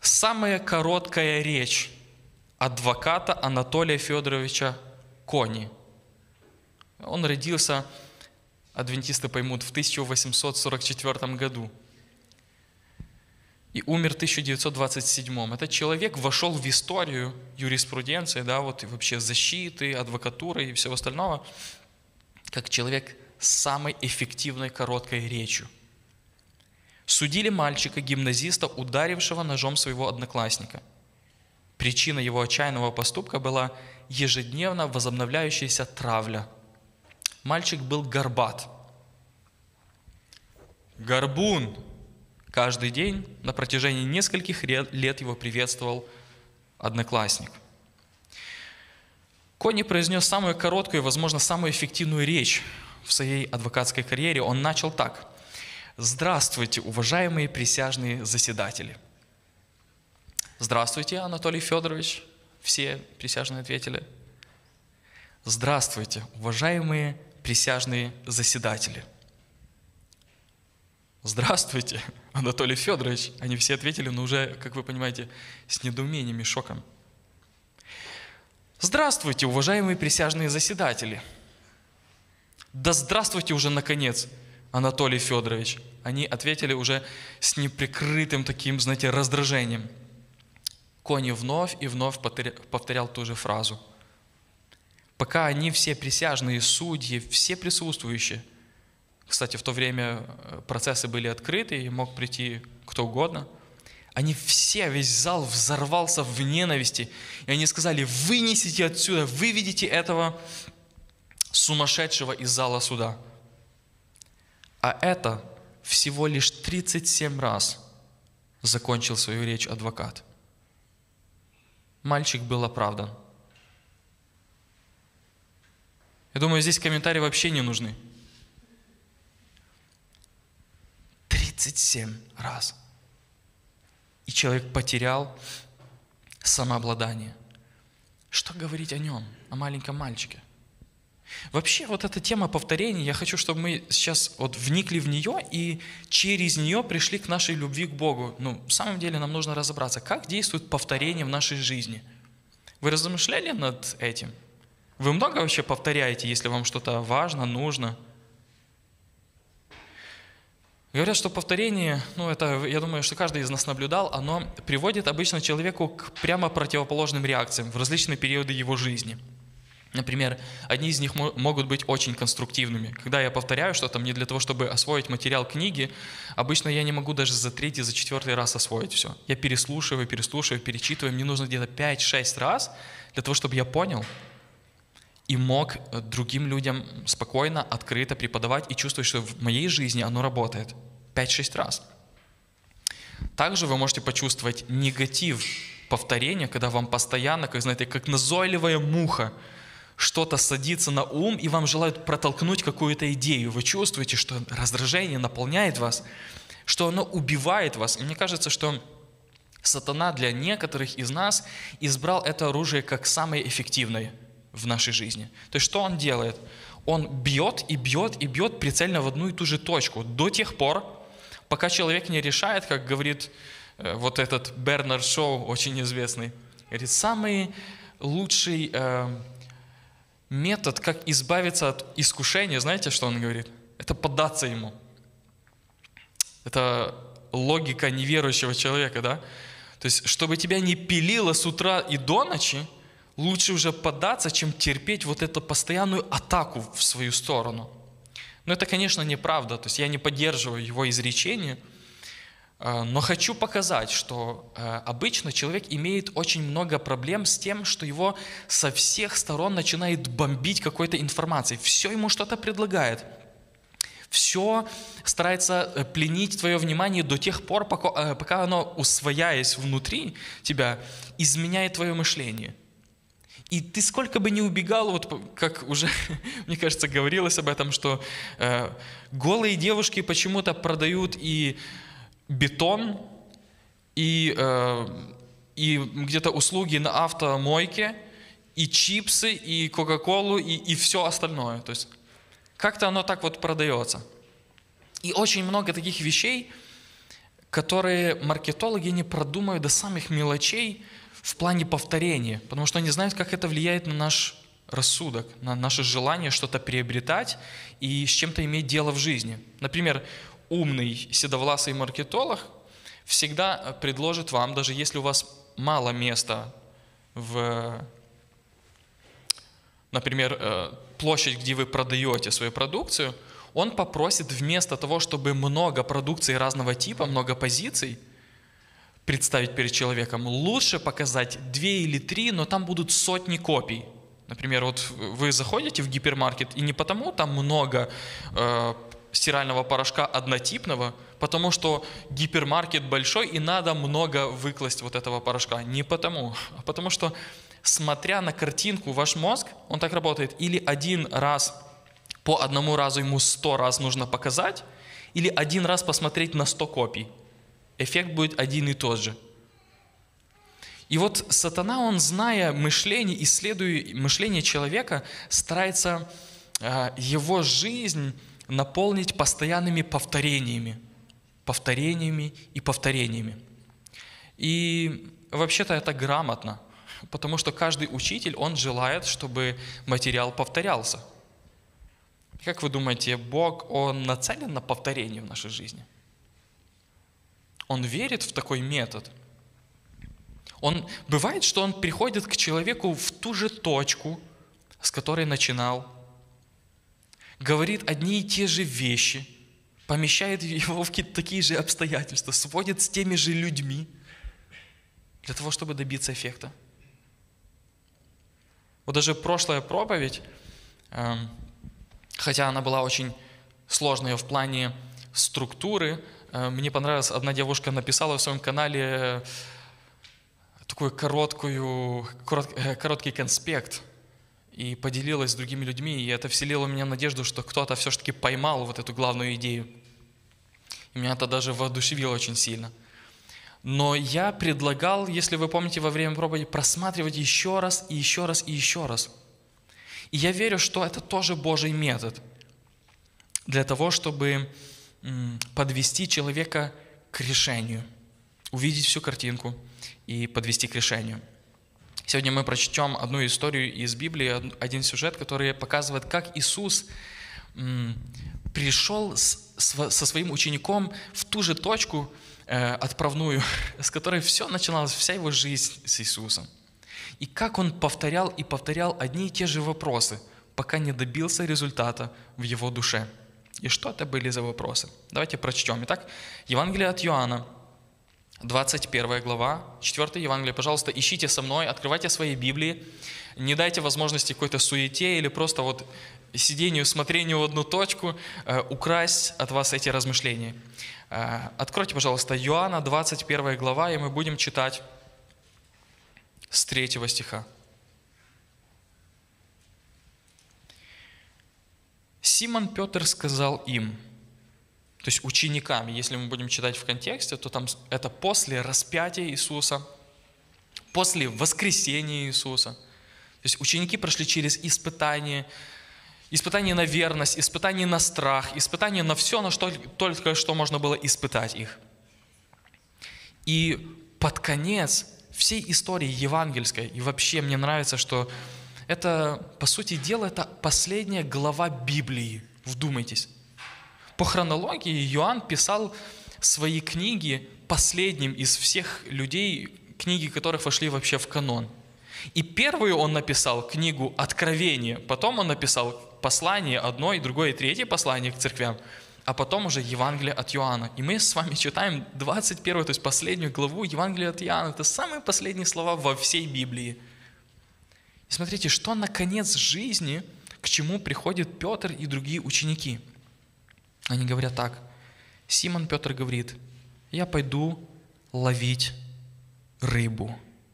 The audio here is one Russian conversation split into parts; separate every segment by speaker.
Speaker 1: Самая короткая речь адвоката Анатолия Федоровича Кони. Он родился, адвентисты поймут, в 1844 году и умер в 1927. Этот человек вошел в историю юриспруденции, да, вот и вообще защиты, адвокатуры и всего остального, как человек с самой эффективной короткой речью. Судили мальчика-гимназиста, ударившего ножом своего одноклассника. Причина его отчаянного поступка была ежедневно возобновляющаяся травля. Мальчик был горбат. Горбун. Каждый день на протяжении нескольких лет его приветствовал одноклассник. Кони произнес самую короткую и, возможно, самую эффективную речь в своей адвокатской карьере. Он начал так. «Здравствуйте, уважаемые присяжные заседатели». «Здравствуйте, Анатолий Федорович», все присяжные ответили. «Здравствуйте, уважаемые присяжные заседатели». «Здравствуйте, Анатолий Федорович». Они все ответили, но уже, как вы понимаете, с недоумением и шоком. «Здравствуйте, уважаемые присяжные заседатели». «Да здравствуйте уже, наконец, Анатолий Федорович». Они ответили уже с неприкрытым таким, знаете, раздражением. Кони вновь и вновь повторял ту же фразу. Пока они все присяжные, судьи, все присутствующие, кстати, в то время процессы были открыты, и мог прийти кто угодно, они все, весь зал взорвался в ненависти, и они сказали: «Вынесите отсюда, выведите этого сумасшедшего из зала суда». А это всего лишь 37 раз закончил свою речь адвокат. Мальчик был оправдан. Я думаю, здесь комментарии вообще не нужны. 37 раз. И человек потерял самообладание. Что говорить о нем, о маленьком мальчике? Вообще, вот эта тема повторений, я хочу, чтобы мы сейчас вот вникли в нее и через нее пришли к нашей любви к Богу. Ну, в самом деле нам нужно разобраться, как действует повторение в нашей жизни. Вы размышляли над этим? Вы много вообще повторяете, если вам что-то важно, нужно? Говорят, что повторение, ну это, я думаю, что каждый из нас наблюдал, оно приводит обычно человеку к прямо противоположным реакциям в различные периоды его жизни. Например, одни из них могут быть очень конструктивными. Когда я повторяю что-то, мне для того, чтобы освоить материал книги, обычно я не могу даже за третий, за четвертый раз освоить все. Я переслушиваю, перечитываю. Мне нужно где-то 5-6 раз для того, чтобы я понял и мог другим людям спокойно, открыто преподавать и чувствовать, что в моей жизни оно работает. 5-6 раз. Также вы можете почувствовать негатив повторения, когда вам постоянно, как знаете, как назойливая муха, что-то садится на ум, и вам желают протолкнуть какую-то идею. Вы чувствуете, что раздражение наполняет вас, что оно убивает вас. И мне кажется, что сатана для некоторых из нас избрал это оружие как самое эффективное в нашей жизни. То есть что он делает? Он бьет и бьет и бьет прицельно в одну и ту же точку до тех пор, пока человек не решает, как говорит вот этот Бернард Шоу, очень известный, говорит, самый лучший метод, как избавиться от искушения, знаете, что он говорит? Это поддаться ему. Это логика неверующего человека, да? То есть, чтобы тебя не пилило с утра и до ночи, лучше уже поддаться, чем терпеть вот эту постоянную атаку в свою сторону. Но это, конечно, неправда. То есть, я не поддерживаю его изречение, но хочу показать, что обычно человек имеет очень много проблем с тем, что его со всех сторон начинает бомбить какой-то информацией. Все ему что-то предлагает. Все старается пленить твое внимание до тех пор, пока оно, усвояясь внутри тебя, изменяет твое мышление. И ты сколько бы ни убегал, вот как уже, мне кажется, говорилось об этом, что голые девушки почему-то продают и бетон, и где-то услуги на автомойке, и чипсы, и кока-колу, и все остальное. То есть как-то оно так вот продается. И очень много таких вещей, которые маркетологи не продумают до самых мелочей в плане повторения, потому что они знают, как это влияет на наш рассудок, на наше желание что-то приобретать и с чем-то иметь дело в жизни. Например, умный седовласый маркетолог всегда предложит вам, даже если у вас мало места например, площадь, где вы продаете свою продукцию, он попросит вместо того, чтобы много продукции разного типа, много позиций представить перед человеком, лучше показать 2 или 3, но там будут сотни копий. Например, вот вы заходите в гипермаркет, и не потому там много стирального порошка однотипного, потому что гипермаркет большой, и надо много выкласть вот этого порошка. Не потому, а потому что, смотря на картинку, ваш мозг, он так работает, или один раз, по одному разу ему 100 раз нужно показать, или один раз посмотреть на 100 копий. Эффект будет один и тот же. И вот сатана, он, зная мышление, исследуя мышление человека, старается его жизнь наполнить постоянными повторениями. Повторениями и повторениями. И вообще-то это грамотно, потому что каждый учитель, он желает, чтобы материал повторялся. Как вы думаете, Бог, Он нацелен на повторение в нашей жизни? Он верит в такой метод? Бывает, что Он приходит к человеку в ту же точку, с которой начинал, говорит одни и те же вещи, помещает его в какие-то такие же обстоятельства, сводит с теми же людьми для того, чтобы добиться эффекта. Вот даже прошлая проповедь, хотя она была очень сложная в плане структуры, мне понравилось, одна девушка написала в своем канале такой короткий конспект и поделилась с другими людьми, и это вселило в меня надежду, что кто-то все-таки поймал вот эту главную идею. И меня это даже воодушевило очень сильно. Но я предлагал, если вы помните, во время проповеди, просматривать еще раз и еще раз и еще раз. И я верю, что это тоже Божий метод для того, чтобы подвести человека к решению, увидеть всю картинку и подвести к решению. Сегодня мы прочтем одну историю из Библии, один сюжет, который показывает, как Иисус пришел со своим учеником в ту же точку отправную, с которой все начиналось, вся его жизнь с Иисусом. И как он повторял и повторял одни и те же вопросы, пока не добился результата в его душе. И что это были за вопросы? Давайте прочтем. Итак, Евангелие от Иоанна, 21 глава, 4 Евангелие. Пожалуйста, ищите со мной, открывайте свои Библии. Не дайте возможности какой-то суете или просто вот сидению, смотрению в одну точку украсть от вас эти размышления. Откройте, пожалуйста, Иоанна, 21 глава, и мы будем читать с 3 стиха. Симон Петр сказал им, то есть ученикам, если мы будем читать в контексте, то там это после распятия Иисуса, после воскресения Иисуса. То есть ученики прошли через испытания на верность, испытания на страх, испытания на все, на что только что можно было испытать их. И под конец всей истории евангельской, и вообще мне нравится, что это, по сути дела, это последняя глава Библии. Вдумайтесь. По хронологии Иоанн писал свои книги последним из всех людей, книги которых вошли вообще в канон. И первую он написал книгу Откровения, потом он написал послание одно, и другое, и третье послание к церквям, а потом уже Евангелие от Иоанна. И мы с вами читаем 21, то есть последнюю главу Евангелия от Иоанна. Это самые последние слова во всей Библии. И смотрите, что на конец жизни, к чему приходит Петр и другие ученики. Они говорят так. Симон Петр говорит, я пойду ловить рыбу.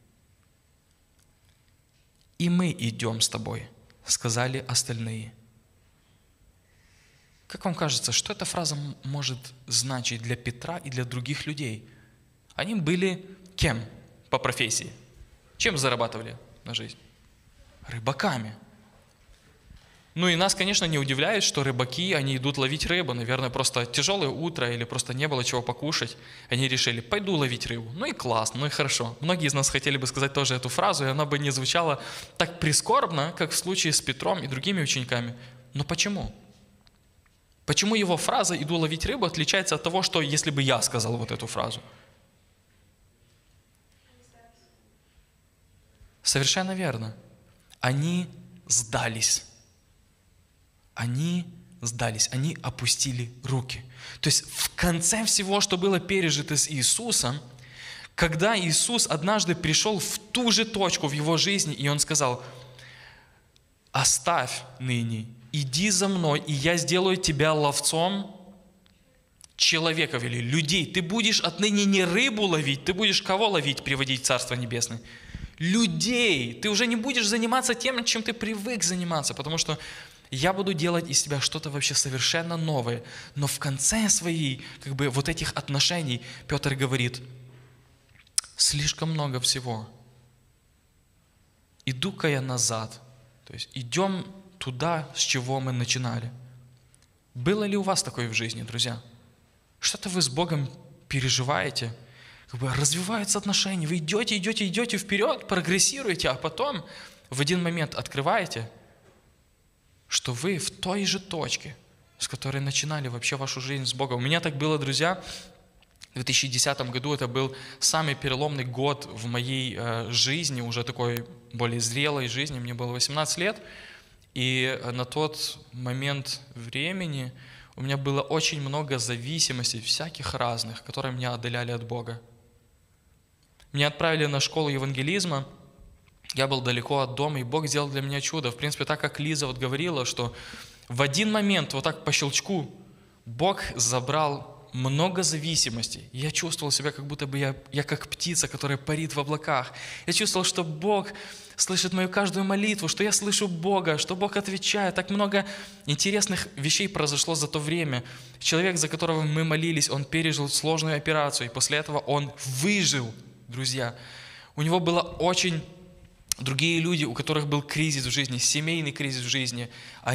Speaker 1: И мы идем с тобой, сказали остальные. Как вам кажется, что эта фраза может значить для Петра и для других людей? Они были кем по профессии? Чем зарабатывали на жизнь? Рыбаками. Ну и нас, конечно, не удивляет, что рыбаки, они идут ловить рыбу. Наверное, просто тяжелое утро или просто не было чего покушать. Они решили, пойду ловить рыбу. Ну и классно, ну и хорошо. Многие из нас хотели бы сказать тоже эту фразу, и она бы не звучала так прискорбно, как в случае с Петром и другими учениками. Но почему? Почему его фраза «иду ловить рыбу» отличается от того, что если бы я сказал вот эту фразу? Совершенно верно. Они сдались. Они сдались, они опустили руки. То есть в конце всего, что было пережито с Иисусом, когда Иисус однажды пришел в ту же точку в его жизни, и Он сказал: «Оставь ныне, иди за мной, и я сделаю тебя ловцом человеков или людей». Ты будешь отныне не рыбу ловить, ты будешь кого ловить, приводить в Царство Небесное? Людей. Ты уже не будешь заниматься тем, чем ты привык заниматься, потому что я буду делать из себя что-то вообще совершенно новое. Но в конце своей, вот этих отношений Петр говорит: слишком много всего. Иду-ка я назад. То есть идем туда, с чего мы начинали. Было ли у вас такое в жизни, друзья? Что-то вы с Богом переживаете, развиваются отношения, вы идете вперед, прогрессируете, а потом в один момент открываете, что вы в той же точке, с которой начинали вообще вашу жизнь с Богом. У меня так было, друзья, в 2010 году это был самый переломный год в моей жизни, уже такой более зрелой жизни, мне было 18 лет, и на тот момент времени у меня было очень много зависимостей, всяких разных, которые меня отдаляли от Бога. Меня отправили на школу евангелизма, я был далеко от дома, и Бог сделал для меня чудо. В принципе, так как Лиза говорила, что в один момент, вот так по щелчку, Бог забрал много зависимостей. Я чувствовал себя, как будто бы я как птица, которая парит в облаках. Я чувствовал, что Бог слышит мою каждую молитву, что я слышу Бога, что Бог отвечает. Так много интересных вещей произошло за то время. Человек, за которого мы молились, он пережил сложную операцию, и после этого он выжил, друзья. У него было очень... Другие люди, у которых был кризис в жизни, семейный кризис в жизни,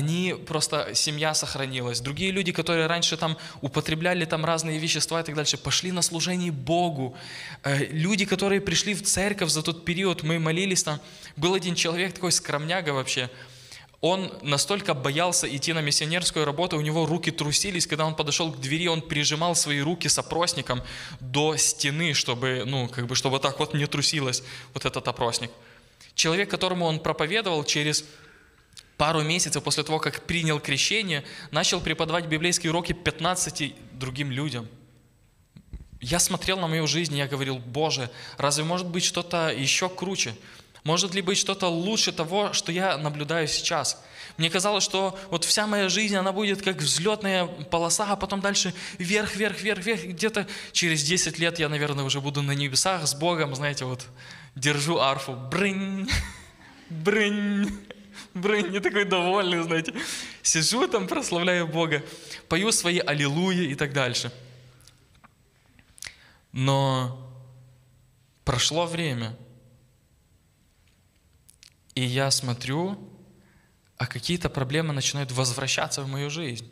Speaker 1: семья сохранилась. Другие люди, которые раньше употребляли разные вещества и так дальше, пошли на служение Богу. Люди, которые пришли в церковь за тот период, мы молились там. Был один человек, такой скромняга вообще. Он настолько боялся идти на миссионерскую работу, у него руки трусились. Когда он подошел к двери, он прижимал свои руки с опросником до стены, чтобы так вот не трусилось вот этот опросник. Человек, которому он проповедовал, через пару месяцев после того, как принял крещение, начал преподавать библейские уроки 15 другим людям. Я смотрел на мою жизнь, и я говорил: Боже, разве может быть что-то еще круче? Может ли быть что-то лучше того, что я наблюдаю сейчас? Мне казалось, что вот вся моя жизнь, она будет как взлетная полоса, а потом дальше вверх. Где-то через 10 лет я, наверное, уже буду на небесах с Богом, знаете, вот держу арфу. Брынь, брынь, брынь. Я такой довольный, знаете. Сижу там, прославляю Бога, пою свои аллилуйи и так дальше. Но прошло время, и я смотрю, а какие-то проблемы начинают возвращаться в мою жизнь.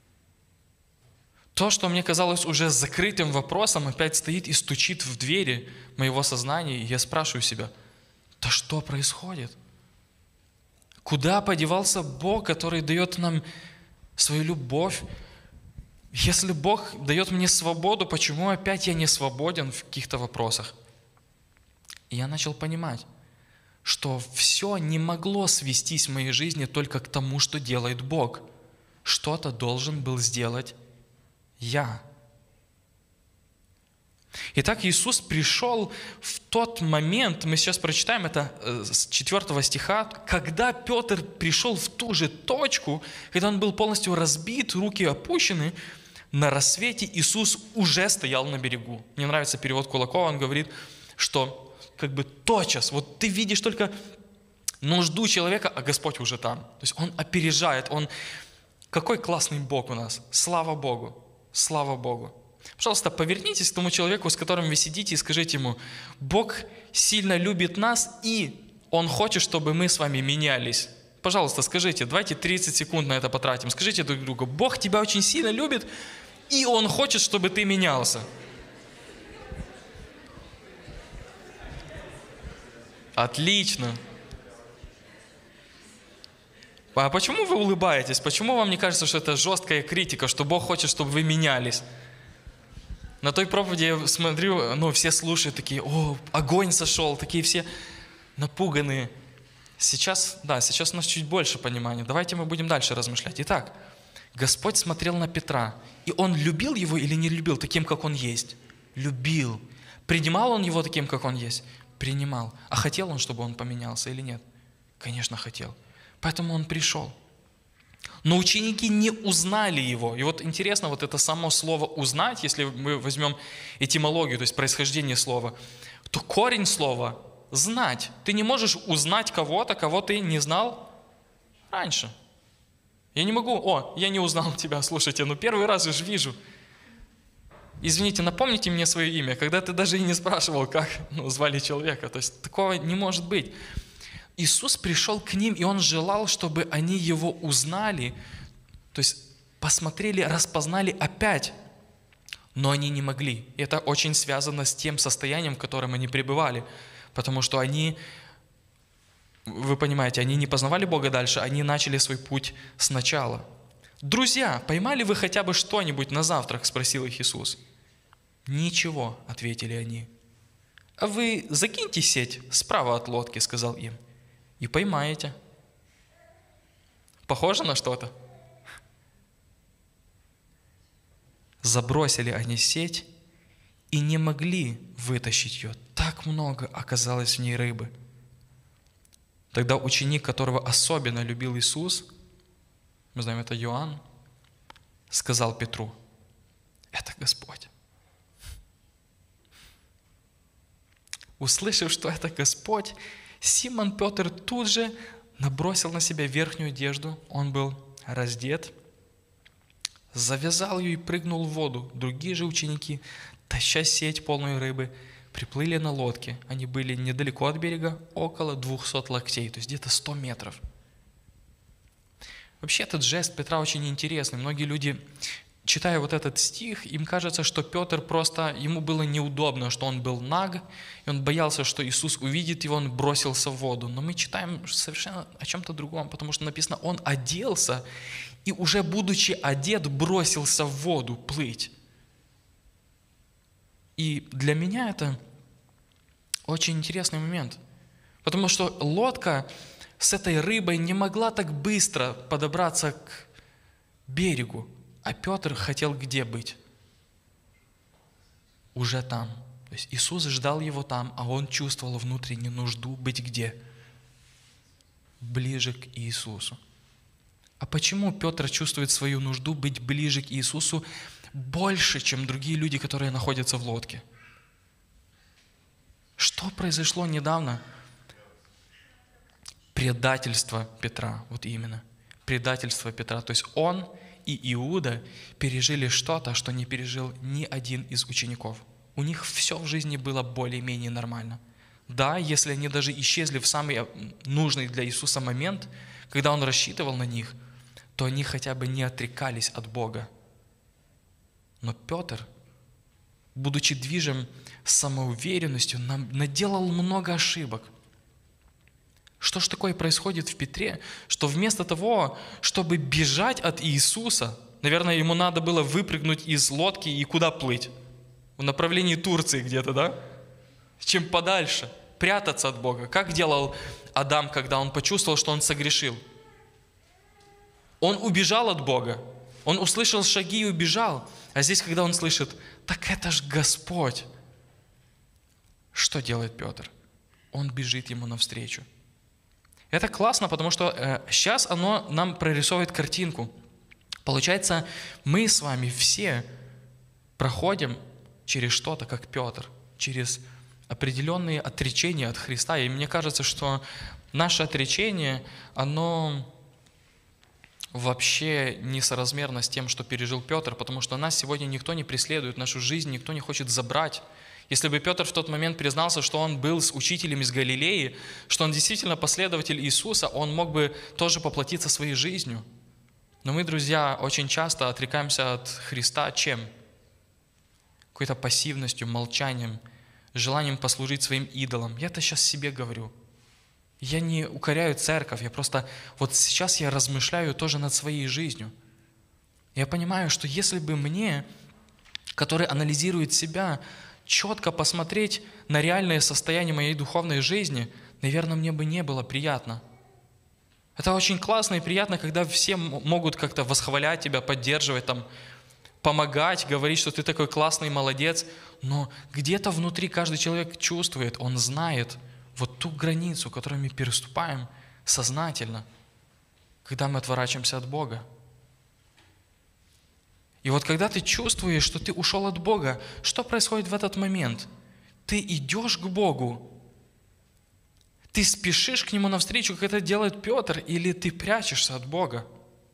Speaker 1: То, что мне казалось уже закрытым вопросом, опять стоит и стучит в двери моего сознания, и я спрашиваю себя: да что происходит? Куда подевался Бог, который дает нам свою любовь? Если Бог дает мне свободу, почему опять я не свободен в каких-то вопросах? И я начал понимать, что все не могло свестись в моей жизни только к тому, что делает Бог. Что-то должен был сделать я. Итак, Иисус пришел в тот момент, мы сейчас прочитаем это с 4 стиха, когда Петр пришел в ту же точку, когда он был полностью разбит, руки опущены, на рассвете Иисус уже стоял на берегу. Мне нравится перевод Кулакова, он говорит, что тотчас, вот ты видишь только нужду человека, а Господь уже там. То есть Он опережает, Какой классный Бог у нас! Слава Богу! Слава Богу! Пожалуйста, повернитесь к тому человеку, с которым вы сидите, и скажите ему: Бог сильно любит нас, и Он хочет, чтобы мы с вами менялись Пожалуйста, скажите, давайте 30 секунд на это потратим. Скажите друг другу: Бог тебя очень сильно любит, и Он хочет, чтобы ты менялся. Отлично. А почему вы улыбаетесь? Почему вам не кажется, что это жесткая критика, что Бог хочет, чтобы вы менялись? На той проповеди я смотрю, все слушают такие: о, огонь сошел, такие все напуганные. Сейчас у нас чуть больше понимания. Давайте мы будем дальше размышлять. Итак, Господь смотрел на Петра, и Он любил его или не любил таким, как он есть? Любил. Принимал Он его таким, как он есть? Принимал. А хотел Он, чтобы он поменялся или нет? Конечно, хотел. Поэтому Он пришел. Но ученики не узнали Его. И вот интересно, вот это само слово «узнать», если мы возьмем этимологию, то есть происхождение слова, то корень слова знать. Ты не можешь узнать кого-то, кого ты не знал раньше. Я не могу: я не узнал тебя, слушайте, первый раз же вижу. Извините, напомните мне свое имя, когда ты даже и не спрашивал, как звали человека. То есть такого не может быть. Иисус пришел к ним, и Он желал, чтобы они Его узнали, то есть посмотрели, распознали опять. Но они не могли. И это очень связано с тем состоянием, в котором они пребывали. Потому что вы понимаете, они не познавали Бога дальше, они начали свой путь сначала. «Друзья, поймали вы хотя бы что-нибудь на завтрак?» – спросил их Иисус. «Ничего», – ответили они. «А вы закиньте сеть справа от лодки», – сказал им, – «и поймаете». Похоже на что-то? Забросили они сеть и не могли вытащить ее. Так много оказалось в ней рыбы. Тогда ученик, которого особенно любил Иисус, мы знаем, это Иоанн, сказал Петру: «Это Господь». Услышав, что это Господь, Симон Петр тут же набросил на себя верхнюю одежду, он был раздет, завязал ее и прыгнул в воду. Другие же ученики, таща сеть полную рыбы, приплыли на лодке. Они были недалеко от берега, около 200 локтей, то есть где-то 100 метров. Вообще этот жест Петра очень интересный. Многие люди, читая вот этот стих, им кажется, что Петр просто, ему было неудобно, что он был наг, и он боялся, что Иисус увидит его, он бросился в воду. Но мы читаем совершенно о чем-то другом, потому что написано, он оделся, и уже будучи одет, бросился в воду плыть. И для меня это очень интересный момент, потому что лодка с этой рыбой не могла так быстро подобраться к берегу, а Петр хотел где быть? Уже там. То есть Иисус ждал его там, а он чувствовал внутреннюю нужду быть где? Ближе к Иисусу. А почему Петр чувствует свою нужду быть ближе к Иисусу больше, чем другие люди, которые находятся в лодке? Что произошло недавно? Предательство Петра, вот именно. Предательство Петра. То есть он и Иуда пережили что-то, что не пережил ни один из учеников. У них все в жизни было более-менее нормально. Да, если они даже исчезли в самый нужный для Иисуса момент, когда Он рассчитывал на них, то они хотя бы не отрекались от Бога. Но Петр, будучи движим самоуверенностью, наделал много ошибок. Что ж такое происходит в Петре, что вместо того, чтобы бежать от Иисуса, наверное, ему надо было выпрыгнуть из лодки и куда плыть? В направлении Турции где-то, да? Чем подальше, прятаться от Бога. Как делал Адам, когда он почувствовал, что он согрешил? Он убежал от Бога. Он услышал шаги и убежал. А здесь, когда он слышит: так это ж Господь. Что делает Петр? Он бежит ему навстречу. Это классно, потому что сейчас оно нам прорисовывает картинку. Получается, мы с вами все проходим через что-то, как Петр, через определенные отречения от Христа. И мне кажется, что наше отречение, оно вообще несоразмерно с тем, что пережил Петр, потому что нас сегодня никто не преследует, нашу жизнь никто не хочет забрать. Если бы Петр в тот момент признался, что он был с учителем из Галилеи, что он действительно последователь Иисуса, он мог бы тоже поплатиться своей жизнью. Но мы, друзья, очень часто отрекаемся от Христа чем? Какой-то пассивностью, молчанием, желанием послужить своим идолам. Я это сейчас себе говорю. Я не укоряю церковь, я просто вот сейчас я размышляю тоже над своей жизнью. Я понимаю, что если бы мне, который анализирует себя, четко посмотреть на реальное состояние моей духовной жизни, наверное, мне бы не было приятно. Это очень классно и приятно, когда все могут как-то восхвалять тебя, поддерживать, там, помогать, говорить, что ты такой классный, молодец. Но где-то внутри каждый человек чувствует, он знает вот ту границу, которую мы переступаем сознательно, когда мы отворачиваемся от Бога. И вот когда ты чувствуешь, что ты ушел от Бога, что происходит в этот момент? Ты идешь к Богу, ты спешишь к Нему навстречу, как это делает Петр, или ты прячешься от Бога?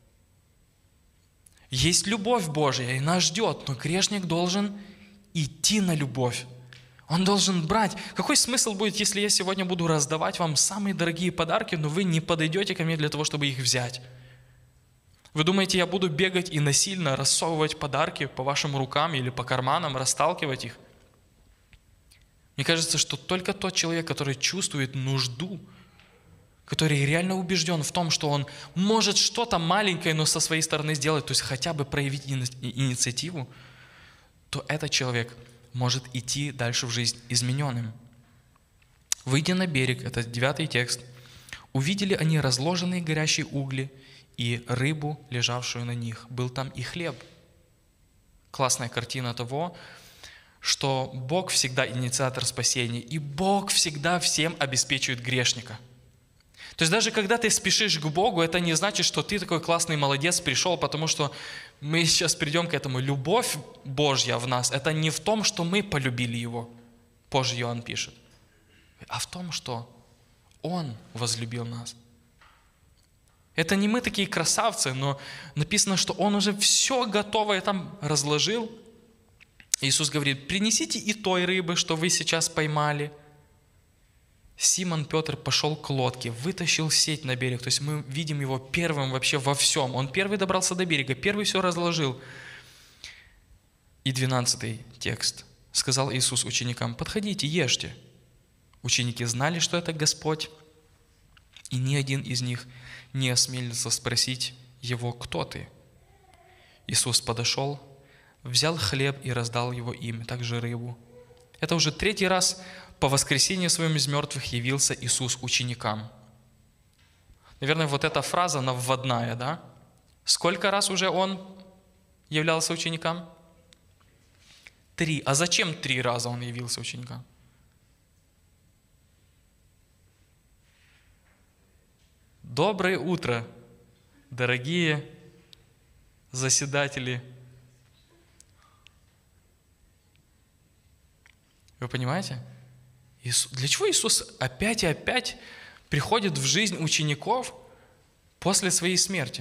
Speaker 1: Есть любовь Божья, и нас ждет, но грешник должен идти на любовь. Он должен брать. Какой смысл будет, если я сегодня буду раздавать вам самые дорогие подарки, но вы не подойдете ко мне для того, чтобы их взять? Вы думаете, я буду бегать и насильно рассовывать подарки по вашим рукам или по карманам, расталкивать их? Мне кажется, что только тот человек, который чувствует нужду, который реально убежден в том, что он может что-то маленькое, но со своей стороны сделать, то есть хотя бы проявить инициативу, то этот человек может идти дальше в жизнь измененным. Выйдя на берег, это 9 текст, увидели они разложенные горящие угли и рыбу, лежавшую на них. Был там и хлеб. Классная картина того, что Бог всегда инициатор спасения, и Бог всегда всем обеспечивает грешника. То есть даже когда ты спешишь к Богу, это не значит, что ты такой классный молодец пришел, потому что мы сейчас придем к этому. Любовь Божья в нас, это не в том, что мы полюбили Его, позже Иоанн пишет, а в том, что Он возлюбил нас. Это не мы такие красавцы, но написано, что Он уже все готовое там разложил. Иисус говорит: принесите и той рыбы, что вы сейчас поймали. Симон Петр пошел к лодке, вытащил сеть на берег. То есть мы видим его первым вообще во всем. Он первый добрался до берега, первый все разложил. И 12 текст. Сказал Иисус ученикам: подходите, ешьте. Ученики знали, что это Господь, и ни один из них не осмелился спросить Его: кто ты? Иисус подошел, взял хлеб и раздал его им, также рыбу. Это уже 3-й раз по воскресению своем из мертвых явился Иисус ученикам. Наверное, вот эта фраза, она вводная, да? Сколько раз уже Он являлся ученикам? 3. А зачем 3 раза Он явился ученикам? Доброе утро, дорогие заседатели. Вы понимаете? Для чего Иисус опять и опять приходит в жизнь учеников после своей смерти?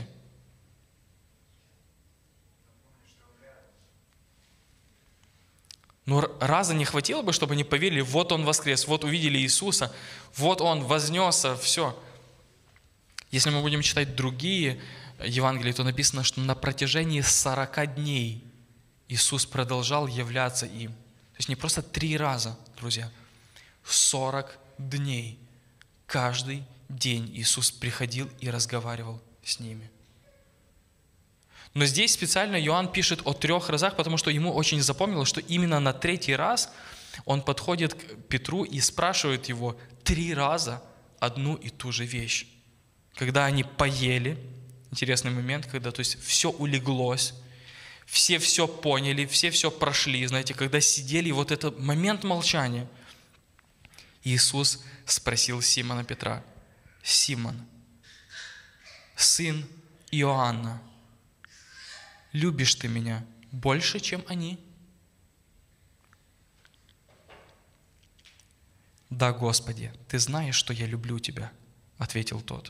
Speaker 1: Но раза не хватило бы, чтобы они поверили: вот Он воскрес, вот увидели Иисуса, вот Он вознесся, все. Если мы будем читать другие Евангелия, то написано, что на протяжении 40 дней Иисус продолжал являться им. То есть не просто 3 раза, друзья, 40 дней. Каждый день Иисус приходил и разговаривал с ними. Но здесь специально Иоанн пишет о 3 разах, потому что ему очень запомнилось, что именно на 3-й раз он подходит к Петру и спрашивает его 3 раза одну и ту же вещь. Когда они поели, интересный момент, когда, то есть, все улеглось, все поняли, все прошли, знаете, когда сидели, вот этот момент молчания, Иисус спросил Симона Петра: Симон, сын Иоанна, любишь ты меня больше, чем они? Да, Господи, ты знаешь, что я люблю тебя, ответил тот.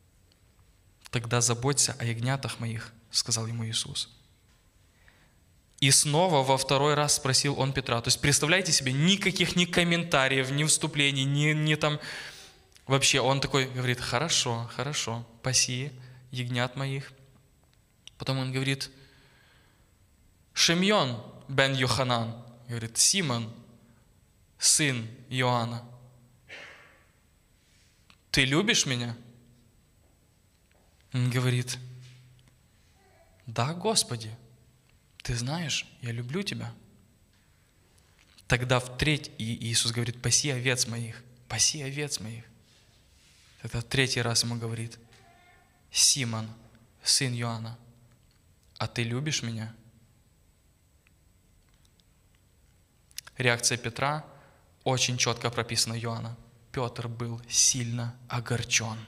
Speaker 1: Тогда заботься о ягнятах моих, сказал ему Иисус. И снова во второй раз спросил он Петра. То есть представляете себе, никаких ни комментариев, ни вступлений, ни там... Вообще он такой говорит: хорошо, хорошо, паси ягнят моих. Потом он говорит: Шимьон бен Йоханан, говорит: Симон, сын Иоанна, ты любишь меня? Он говорит: да, Господи, ты знаешь, я люблю тебя. Тогда Иисус говорит: паси овец моих, паси овец моих. Тогда в третий раз ему говорит: Симон, сын Иоанна, а ты любишь меня? Реакция Петра очень четко прописана Иоанна. Петр был сильно огорчен.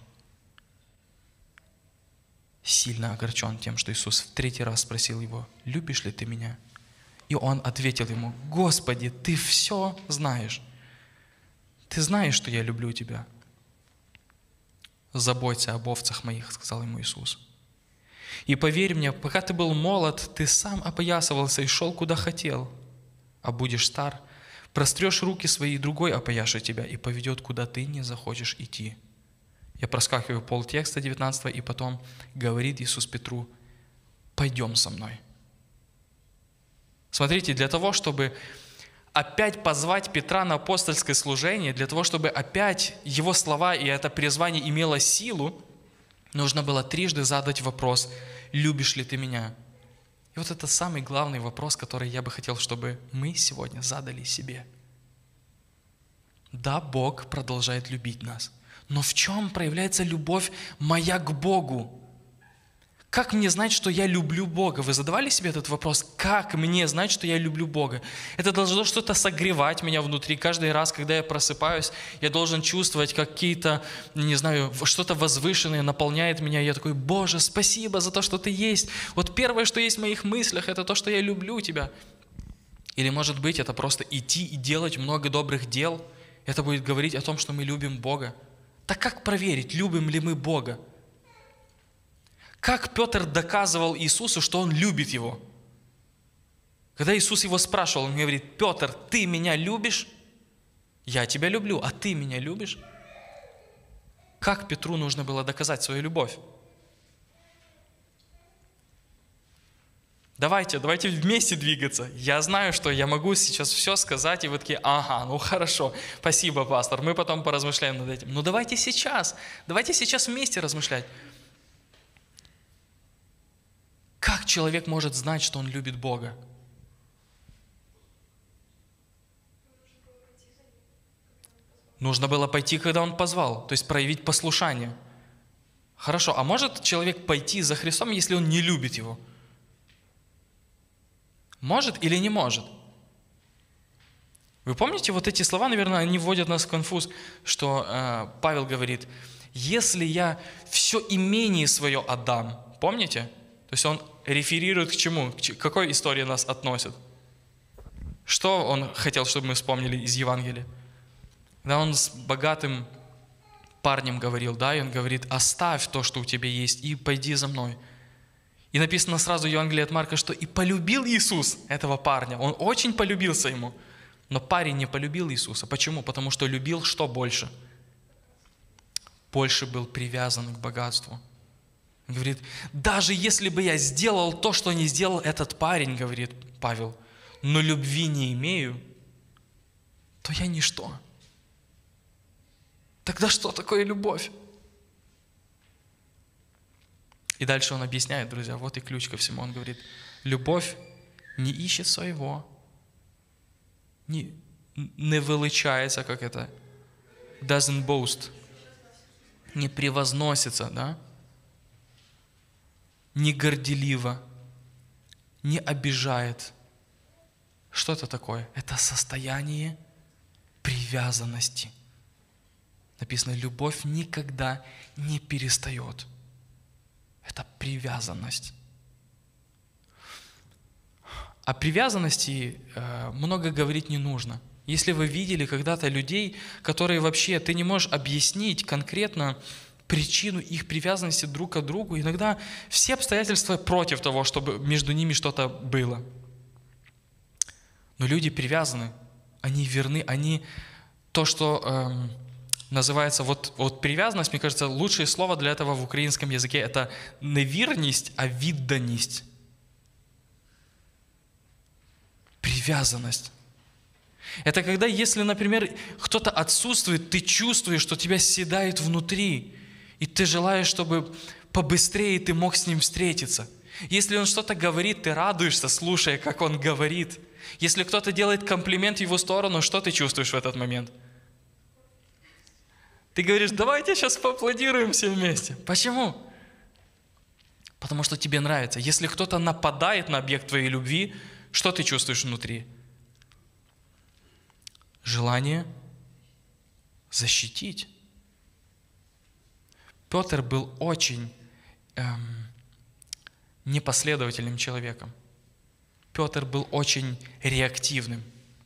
Speaker 1: Сильно огорчен тем, что Иисус в третий раз спросил его: любишь ли ты меня? И он ответил ему: Господи, ты все знаешь. Ты знаешь, что я люблю тебя. Заботься об овцах моих, сказал ему Иисус. И поверь мне, пока ты был молод, ты сам опоясывался и шел, куда хотел. А будешь стар, прострешь руки свои, и другой опояшет тебя и поведет, куда ты не захочешь идти. Я проскакиваю полтекста 19, и потом говорит Иисус Петру: пойдем со мной. Смотрите, для того, чтобы опять позвать Петра на апостольское служение, для того, чтобы опять его слова и это призвание имело силу, нужно было трижды задать вопрос: любишь ли ты меня? И вот это самый главный вопрос, который я бы хотел, чтобы мы сегодня задали себе. Да, Бог продолжает любить нас. Но в чем проявляется любовь моя к Богу? Как мне знать, что я люблю Бога? Вы задавали себе этот вопрос? Как мне знать, что я люблю Бога? Это должно что-то согревать меня внутри. Каждый раз, когда я просыпаюсь, я должен чувствовать какие-то, не знаю, что-то возвышенное наполняет меня. Я такой: Боже, спасибо за то, что Ты есть. Вот первое, что есть в моих мыслях, это то, что я люблю Тебя. Или, может быть, это просто идти и делать много добрых дел. Это будет говорить о том, что мы любим Бога. Так как проверить, любим ли мы Бога? Как Петр доказывал Иисусу, что он любит его? Когда Иисус его спрашивал, он говорит: Петр, ты меня любишь? Я тебя люблю, а ты меня любишь? Как Петру нужно было доказать свою любовь? Давайте вместе двигаться. Я знаю, что я могу сейчас все сказать, и вы такие: ага, ну хорошо, спасибо, пастор, мы потом поразмышляем над этим. Но давайте сейчас вместе размышлять. Как человек может знать, что он любит Бога? Нужно было пойти, когда он позвал, то есть проявить послушание. Хорошо, а может человек пойти за Христом, если он не любит Его? Может или не может? Вы помните вот эти слова, наверное, они вводят нас в конфуз, что Павел говорит: если я все имение свое отдам, помните? То есть он реферирует к чему? К какой истории нас относит? Что он хотел, чтобы мы вспомнили из Евангелия? Когда он с богатым парнем говорил, да, и он говорит: оставь то, что у тебя есть, и пойди за мной. И написано сразу в Евангелии от Марка, что и полюбил Иисус этого парня. Он очень полюбился ему. Но парень не полюбил Иисуса. Почему? Потому что любил что больше? Больше был привязан к богатству. Он говорит: даже если бы я сделал то, что не сделал этот парень, говорит Павел, но любви не имею, то я ничто. Тогда что такое любовь? И дальше он объясняет, друзья, вот и ключ ко всему. Он говорит: любовь не ищет своего, не величается, как это, doesn't boast, не превозносится, да? Не горделиво, не обижает. Что это такое? Это состояние привязанности. Написано: любовь никогда не перестает. Это привязанность. О привязанности много говорить не нужно. Если вы видели когда-то людей, которые вообще, ты не можешь объяснить конкретно причину их привязанности друг к другу, иногда все обстоятельства против того, чтобы между ними что-то было. Но люди привязаны, они верны, они то, что называется, вот привязанность, мне кажется, лучшее слово для этого в украинском языке это не вірність, а відданість. Привязанность. Это когда, если, например, кто-то отсутствует, ты чувствуешь, что тебя седает внутри, и ты желаешь, чтобы побыстрее ты мог с ним встретиться. Если он что-то говорит, ты радуешься, слушая, как он говорит. Если кто-то делает комплимент в его сторону, что ты чувствуешь в этот момент? Ты говоришь, давайте сейчас поаплодируем все вместе. Почему? Потому что тебе нравится. Если кто-то нападает на объект твоей любви, что ты чувствуешь внутри? Желание защитить. Петр был очень непоследовательным человеком. Петр был очень реактивным.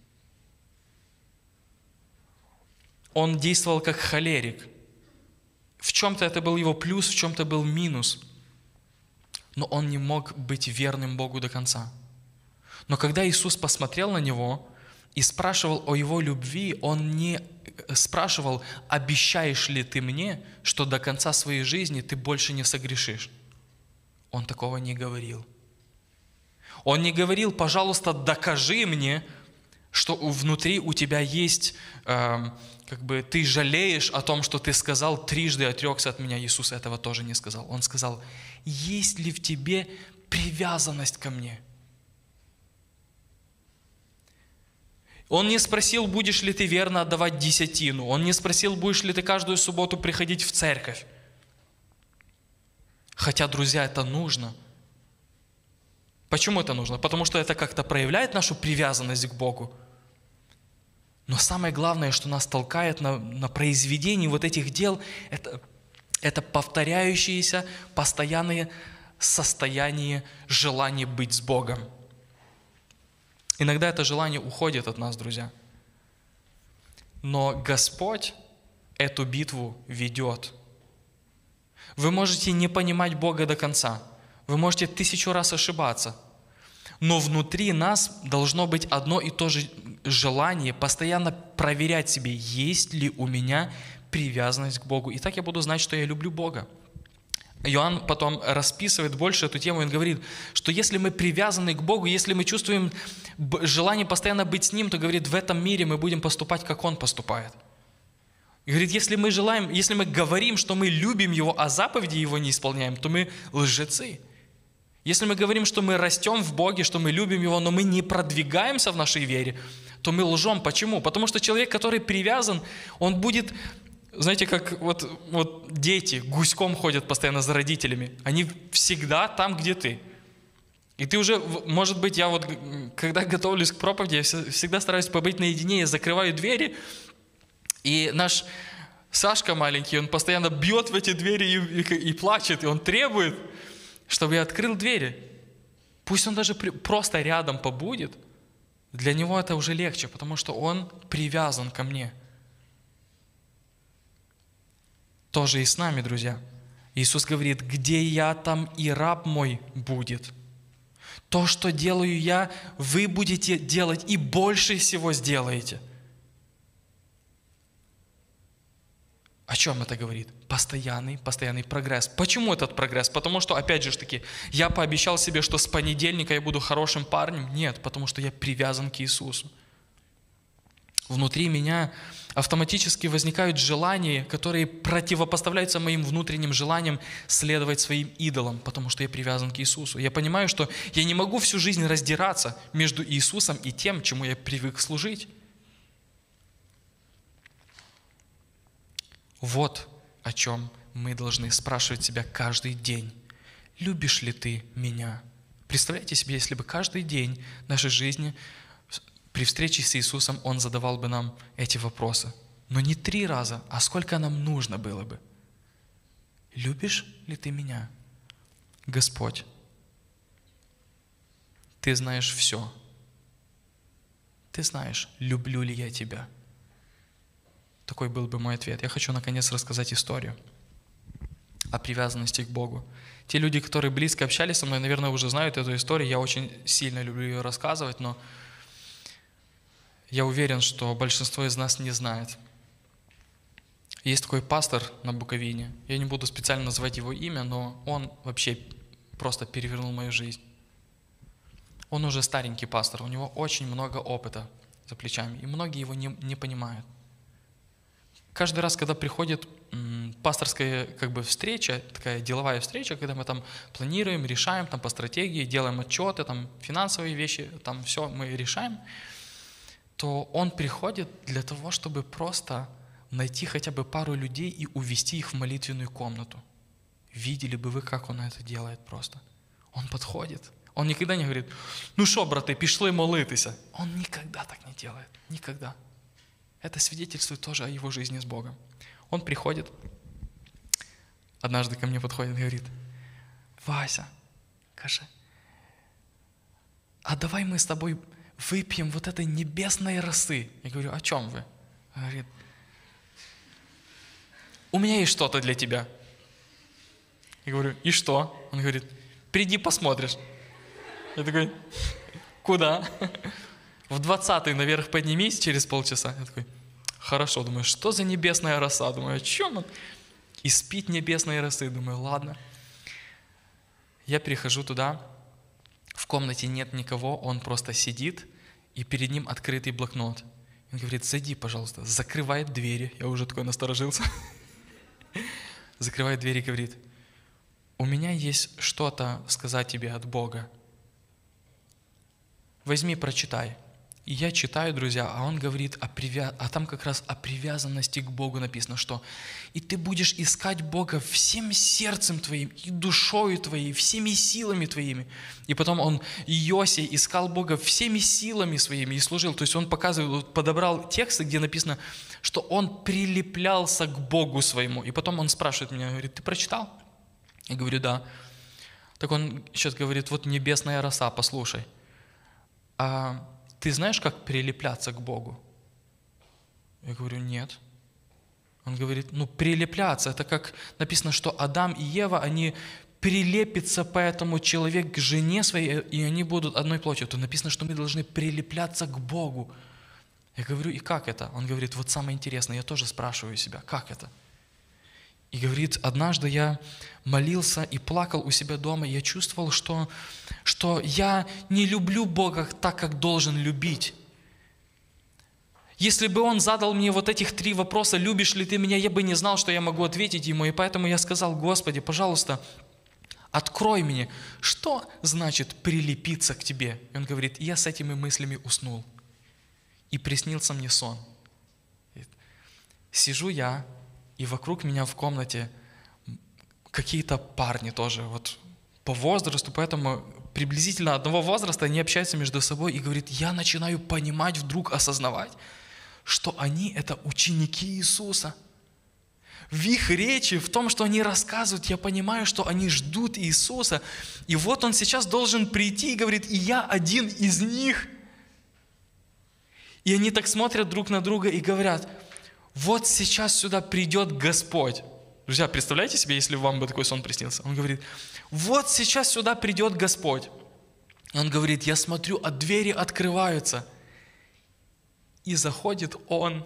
Speaker 1: Он действовал как холерик. В чем-то это был его плюс, в чем-то был минус. Но он не мог быть верным Богу до конца. Но когда Иисус посмотрел на него и спрашивал о его любви, он не спрашивал, обещаешь ли ты мне, что до конца своей жизни ты больше не согрешишь. Он такого не говорил. Он не говорил, пожалуйста, докажи мне, что внутри у тебя есть, ты жалеешь о том, что ты сказал, трижды отрекся от меня. Иисус этого тоже не сказал. Он сказал, есть ли в тебе привязанность ко мне? Он не спросил, будешь ли ты верно отдавать десятину. Он не спросил, будешь ли ты каждую субботу приходить в церковь. Хотя, друзья, это нужно. Почему это нужно? Потому что это как-то проявляет нашу привязанность к Богу. Но самое главное, что нас толкает на произведение вот этих дел, это повторяющиеся, постоянные состояния желания быть с Богом. Иногда это желание уходит от нас, друзья. Но Господь эту битву ведет. Вы можете не понимать Бога до конца. Вы можете 1000 раз ошибаться. Но внутри нас должно быть одно и то же желание постоянно проверять себе, есть ли у меня привязанность к Богу. И так я буду знать, что я люблю Бога. Иоанн потом расписывает больше эту тему, он говорит, что если мы привязаны к Богу, если мы чувствуем желание постоянно быть с Ним, то, говорит, в этом мире мы будем поступать, как Он поступает. И говорит, если мы говорим, что мы любим Его, а заповеди Его не исполняем, то мы лжецы. Если мы говорим, что мы растем в Боге, что мы любим Его, но мы не продвигаемся в нашей вере, то мы лжем. Почему? Потому что человек, который привязан, он будет, знаете, как вот дети гуськом ходят постоянно за родителями. Они всегда там, где ты. И ты уже, может быть, я когда готовлюсь к проповеди, я всегда стараюсь побыть наедине, я закрываю двери, и наш Сашка маленький, он постоянно бьет в эти двери и плачет, и он требует, чтобы я открыл двери. Пусть он даже просто рядом побудет, для него это уже легче, потому что он привязан ко мне. Тоже и с нами, друзья. Иисус говорит, где я, там и раб мой будет. То, что делаю я, вы будете делать и больше всего сделаете. О чем это говорит? Постоянный прогресс. Почему этот прогресс? Потому что, опять же таки, я пообещал себе, что с понедельника я буду хорошим парнем. Нет, потому что я привязан к Иисусу. Внутри меня автоматически возникают желания, которые противопоставляются моим внутренним желаниям следовать своим идолам, потому что я привязан к Иисусу. Я понимаю, что я не могу всю жизнь раздираться между Иисусом и тем, чему я привык служить. Вот о чем мы должны спрашивать себя каждый день. Любишь ли ты меня? Представляете себе, если бы каждый день нашей жизни при встрече с Иисусом Он задавал бы нам эти вопросы. Но не 3 раза, а сколько нам нужно было бы. Любишь ли ты меня? Господь, Ты знаешь все. Ты знаешь, люблю ли я Тебя. Такой был бы мой ответ. Я хочу наконец рассказать историю о привязанности к Богу. Те люди, которые близко общались со мной, наверное, уже знают эту историю. Я очень сильно люблю ее рассказывать, но я уверен, что большинство из нас не знает. Есть такой пастор на Буковине, я не буду специально называть его имя, но он вообще просто перевернул мою жизнь. Он уже старенький пастор, у него очень много опыта за плечами, и многие его не понимают. Каждый раз, когда приходит пасторская встреча, такая деловая встреча, когда мы там планируем, решаем там по стратегии, делаем отчеты, там финансовые вещи, там все мы решаем, то он приходит для того, чтобы просто найти хотя бы пару людей и увести их в молитвенную комнату. Видели бы вы, как он это делает просто. Он подходит. Он никогда не говорит: ну що, брати, пішли молитися. Он никогда так не делает. Никогда. Это свидетельствует тоже о его жизни с Богом. Он приходит, однажды ко мне подходит и говорит: Вася, каже, а давай мы с тобой выпьем вот этой небесной росы. Я говорю: о чем вы? Он говорит: у меня есть что-то для тебя. Я говорю: и что? Он говорит: приди посмотришь. Я такой: куда? В 20-й наверх поднимись через полчаса. Я такой: хорошо. Думаю, что за небесная роса? Думаю, о чем он? И спить небесной росы. Думаю, ладно. Я прихожу туда, в комнате нет никого, он просто сидит, и перед ним открытый блокнот. Он говорит: зайди, пожалуйста. Закрывает двери. Я уже такой насторожился. Закрывает двери и говорит: у меня есть что-то сказать тебе от Бога. Возьми, прочитай. И я читаю, друзья, а он говорит, а там как раз о привязанности к Богу написано, что и ты будешь искать Бога всем сердцем твоим, и душою твоей, всеми силами твоими. И потом он, Иосия, искал Бога всеми силами своими и служил. То есть он показывает, подобрал тексты, где написано, что он прилеплялся к Богу своему. И потом он спрашивает меня, говорит: ты прочитал? Я говорю: да. Так он сейчас говорит: вот небесная роса, послушай. А ты знаешь, как прилепляться к Богу? Я говорю: нет. Он говорит: ну, прилепляться, это как написано, что Адам и Ева, они прилепятся, поэтому человек к жене своей, и они будут одной плотью. То написано, что мы должны прилепляться к Богу. Я говорю: и как это? Он говорит: вот самое интересное, я тоже спрашиваю себя, как это? И говорит: однажды я молился и плакал у себя дома, и я чувствовал, что я не люблю Бога так, как должен любить. Если бы Он задал мне вот этих 3 вопроса: любишь ли ты меня, я бы не знал, что я могу ответить Ему. И поэтому я сказал: Господи, пожалуйста, открой мне, что значит прилепиться к Тебе. И Он говорит: и я с этими мыслями уснул. И приснился мне сон. Сижу я, и вокруг меня в комнате какие-то парни тоже, вот по возрасту, поэтому приблизительно одного возраста, они общаются между собой, и говорит, я начинаю понимать, вдруг осознавать, что они — это ученики Иисуса. В их речи, в том, что они рассказывают, я понимаю, что они ждут Иисуса. И вот Он сейчас должен прийти и говорит: и я один из них. И они так смотрят друг на друга и говорят: вот сейчас сюда придет Господь. Друзья, представляете себе, если вам бы такой сон приснился? Он говорит: вот сейчас сюда придет Господь. Он говорит: я смотрю, а двери открываются. И заходит Он.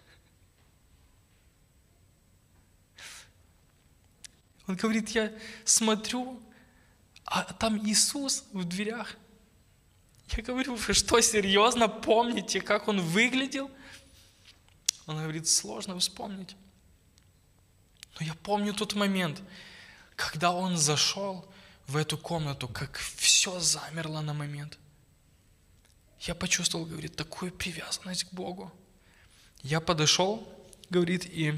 Speaker 1: Он говорит: я смотрю, а там Иисус в дверях. Я говорю: вы что, серьезно помните, как Он выглядел? Он говорит: сложно вспомнить. Но я помню тот момент, когда Он зашел в эту комнату, как все замерло на момент. Я почувствовал, говорит, такую привязанность к Богу. Я подошел, говорит, и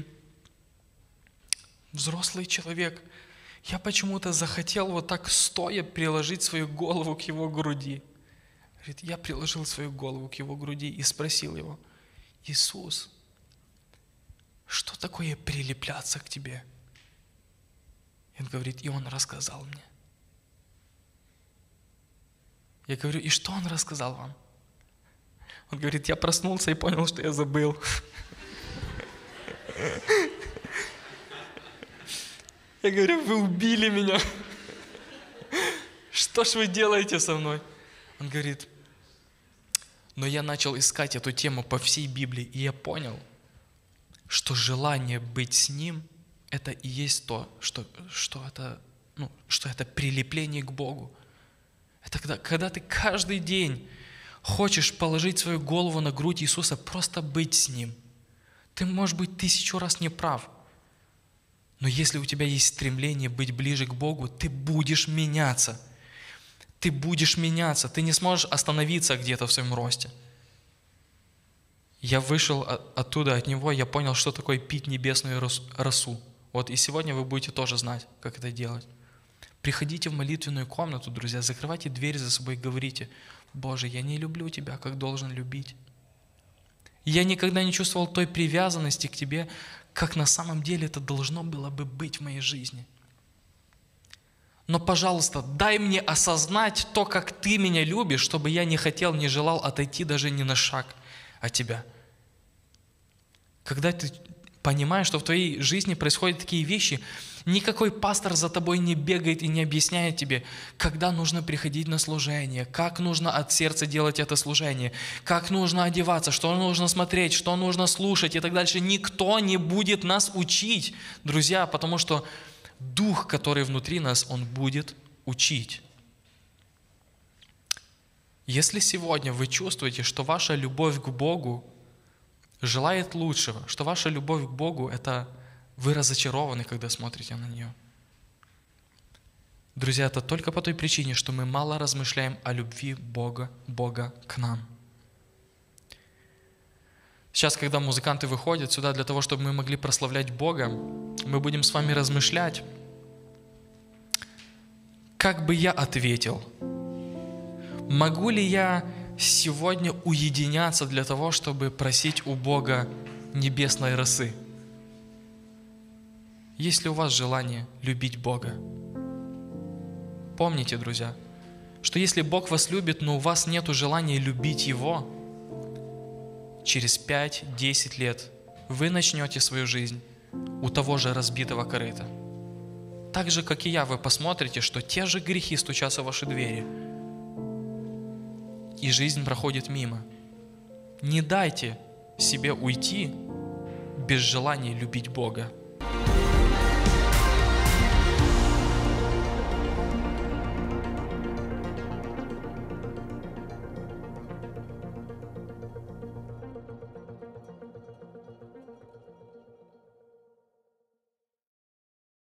Speaker 1: взрослый человек, я почему-то захотел вот так стоя приложить свою голову к Его груди. Говорит, я приложил свою голову к Его груди и спросил Его: Иисус, что такое прилепляться к Тебе? И Он говорит, и Он рассказал мне. Я говорю: и что Он рассказал вам? Он говорит: я проснулся и понял, что я забыл. Я говорю: вы убили меня. Что ж вы делаете со мной? Он говорит: Но я начал искать эту тему по всей Библии, и я понял, что желание быть с Ним – это и есть то, что это прилепление к Богу. Это когда ты каждый день хочешь положить свою голову на грудь Иисуса, просто быть с Ним. Ты, может быть, 1000 раз не прав, но если у тебя есть стремление быть ближе к Богу, ты будешь меняться. Ты будешь меняться, ты не сможешь остановиться где-то в своем росте. Я вышел оттуда, от него, я понял, что такое пить небесную росу. Вот и сегодня вы будете тоже знать, как это делать. Приходите в молитвенную комнату, друзья, закрывайте дверь за собой и говорите: «Боже, я не люблю Тебя, как должен любить. Я никогда не чувствовал той привязанности к Тебе, как на самом деле это должно было бы быть в моей жизни. Но, пожалуйста, дай мне осознать то, как Ты меня любишь, чтобы я не хотел, не желал отойти даже ни на шаг от Тебя». Когда ты понимаешь, что в твоей жизни происходят такие вещи, никакой пастор за тобой не бегает и не объясняет тебе, когда нужно приходить на служение, как нужно от сердца делать это служение, как нужно одеваться, что нужно смотреть, что нужно слушать и так дальше. Никто не будет нас учить, друзья, потому что Дух, который внутри нас, Он будет учить. Если сегодня вы чувствуете, что ваша любовь к Богу желает лучшего, что ваша любовь к Богу – это вы разочарованы, когда смотрите на нее. Друзья, это только по той причине, что мы мало размышляем о любви Бога к нам. Сейчас, когда музыканты выходят сюда для того, чтобы мы могли прославлять Бога, мы будем с вами размышлять, как бы я ответил. Могу ли я сегодня уединяться для того, чтобы просить у Бога небесной росы? Есть ли у вас желание любить Бога? Помните, друзья, что если Бог вас любит, но у вас нет желания любить Его, через 5-10 лет вы начнете свою жизнь у того же разбитого корыта. Так же, как и я, вы посмотрите, что те же грехи стучатся в ваши двери, и жизнь проходит мимо. Не дайте себе уйти без желания любить Бога.